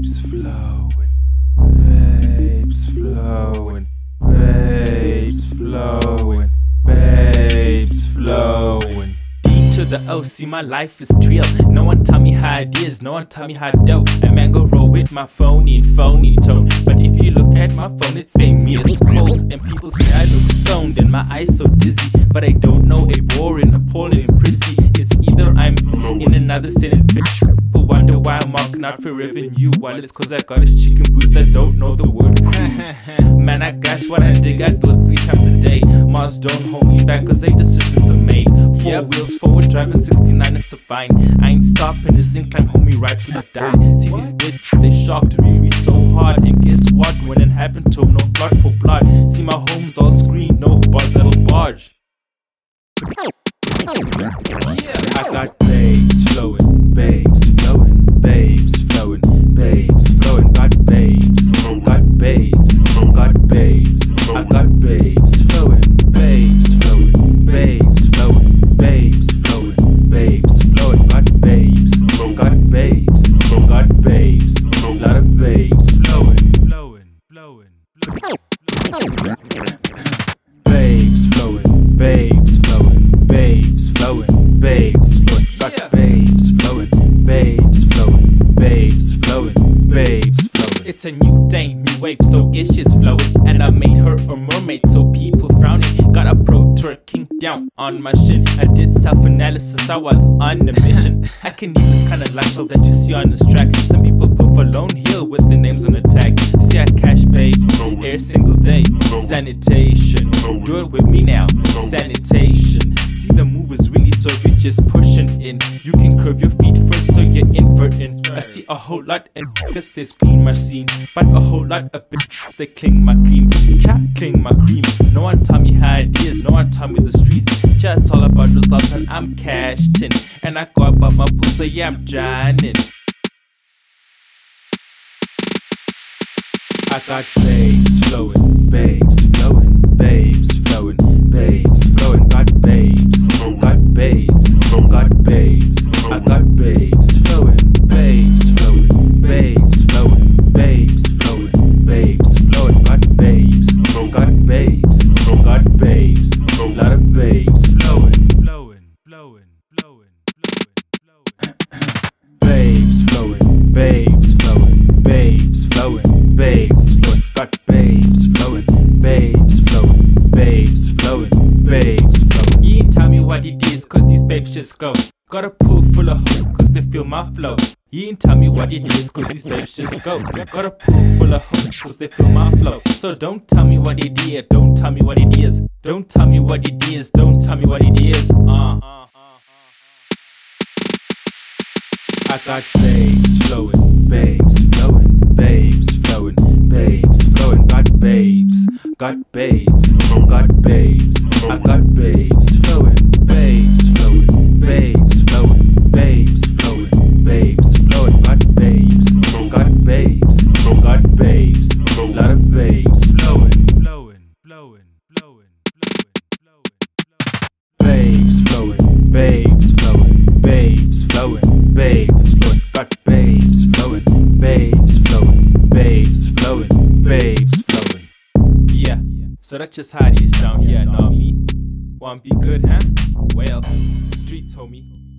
Babes flowing, babes flowing, babes flowing, babes flowing. D to the O, see my life is real. No one tell me how it is, no one tell me how to do. A man go roll with my phony tone. But if you look at my phone, it say me as cold. And people say I look stoned and my eyes so dizzy. But I don't know a boring, appalling, and prissy. It's either I'm in another Senate bitch. People wonder why I'm marking out for revenue. Well, it's cause I got a chicken boots that don't know the word crude. Man, I gosh what I dig, I do it 3 times a day. Mars don't hold me back cause they decisions are made. 4 wheels forward driving 69 is so fine. I ain't stopping this incline, homie, right till I die. See these bitch, they shocked me so hard. And guess what, when it happened to 'em, no blood for blood. See my homes all screen, no bars that'll barge. I got babes flowing, babes flowing, babes flowing, babes flowing. Got babes, got babes, got babes. I got babes flowing, babes flowing, babes flowing, babes flowing, babes flowing. Got babes, got babes, got babes. Lot of babes flowing, flowing, flowing, flowing. Babes flowing, babes flowing, babes flowing, babes flowing. Got babes flowing, babes flowing, babes flowing, babes flowing. It's a new day, new wave, so ish is flowing. And I made her a mermaid, so people frowning. Got a pro twerking down on my shit. I did self-analysis, I was on a mission. I can use this kind of lifestyle that you see on this track. Some people put for Lone Hill with the names on the tag. See I cash babes every single day. Sanitation, do it with me now. Sanitation. See the move is really so if you're just pushing in. You can curve your feet first so you're inverting. I see a whole lot in cause they screen my scene. But a whole lot up in they cling my cream. Chat cling my cream. No one tell me how it is, no one tell me the streets. Chat's all about results and I'm cashed in. And I go about my pool so yeah I'm drowning. I got babes flowing, babes flowing, babes flowing, babes flowing. Got babes, got babes, got babes. I got babes flowing, babes flowing, babes flowing, babes flowing, babes flowing. Got babes, got babes, got babes. Lot of babes flowing, flowing, flowing, flowing, flowing, flowing. Babes flowing, babes flowing, babes flowing, babes flowing. Got babes flowing, babes flowing, babes flowing, babes flowing. You ain't tell me what it is cause these babes just go. Got a pool full of hope cause they feel my flow. You ain't tell me what it is cause these babes just go. Got a pool full of hope cause they feel my flow. So don't tell me what it is, don't tell me what it is. Don't tell me what it is, don't tell me what it is. I got babes flowing, babes flowing, babes flowing, babes flowing. Got babes, got babes, got babes. I got babes flowing, babes flowing, babes flowing, babes flowing, babes flowing. Got babes, got babes, got babes. Lot of babes flowing, flowing, flowing, flowing, flowing, flowing. Babes flowing, babes flowing, babes flowing, babes flowing. Got babes flowing, babes flowing, babes flowing, babes flowing. Yeah, so that's just how it is down here, know me? Wanna be good, huh? Well, streets, homie.